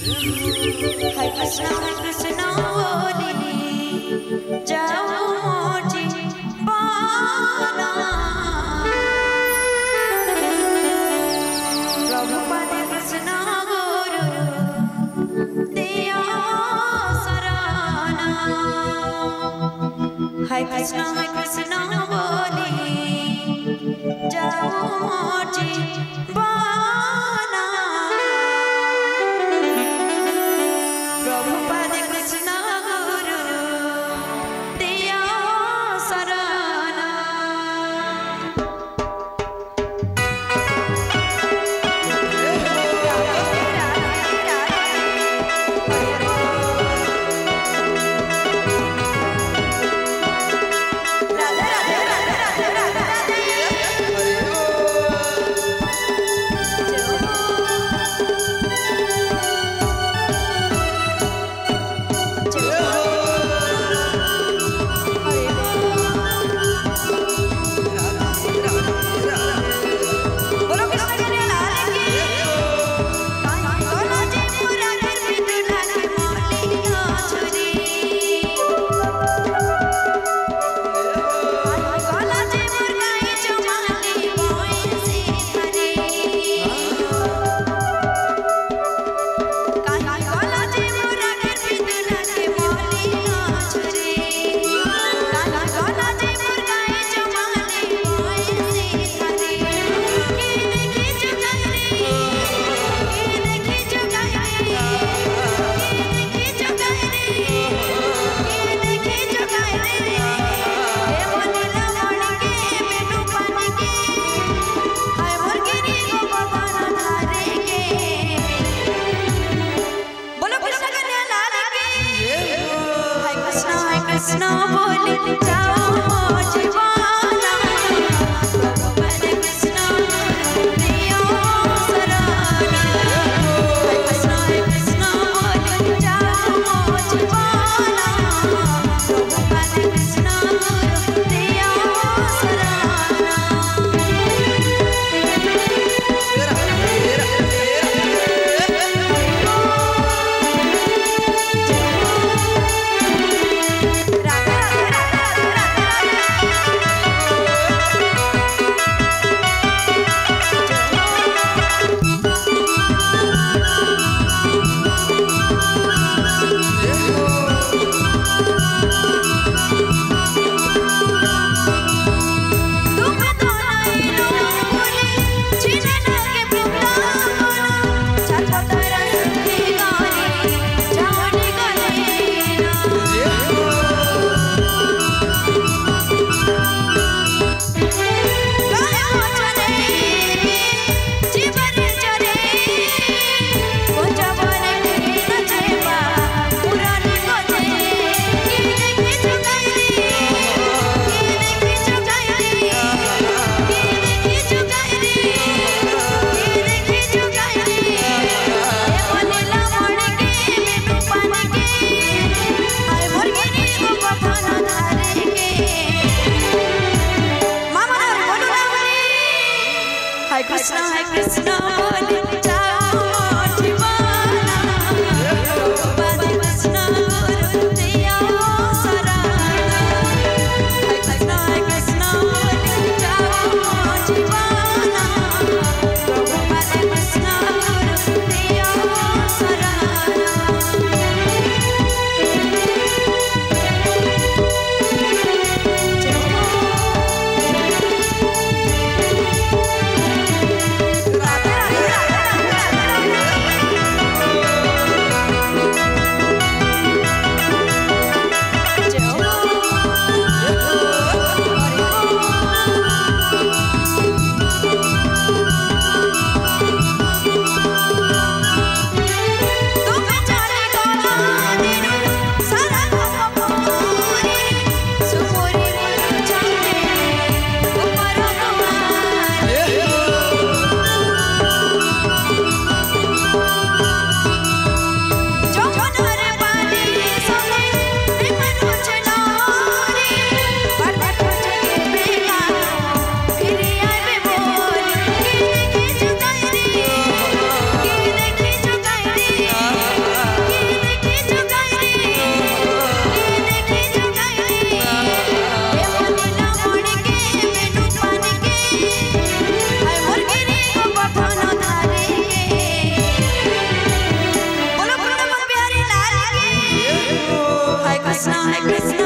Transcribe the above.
Hare Krishna बोली जाओ मोजी बाला प्रभुपाद कृष्ण गुरु दिया सराना Hare Krishna बोली जाओ मोजी बाला प्रभुपाद कृष्ण गुरु दिया सराना कृष्ण बोले जाओ मोजी बाला प्रभुपाद कृष्ण गुरु दिया सराना Hare Krishna बोले जाओ मोजी बाला प्रभुपाद कृष्ण गुरु दिया सराना Hare Krishna बोले जाओ मोजी बाला प्रभुपाद कृष्ण गुरु दिया सराना Hare Krishna बोले जाओ मोजी बाला प्रभुपाद कृष्ण गुरु दिया सराना राधे राधे कृष्ण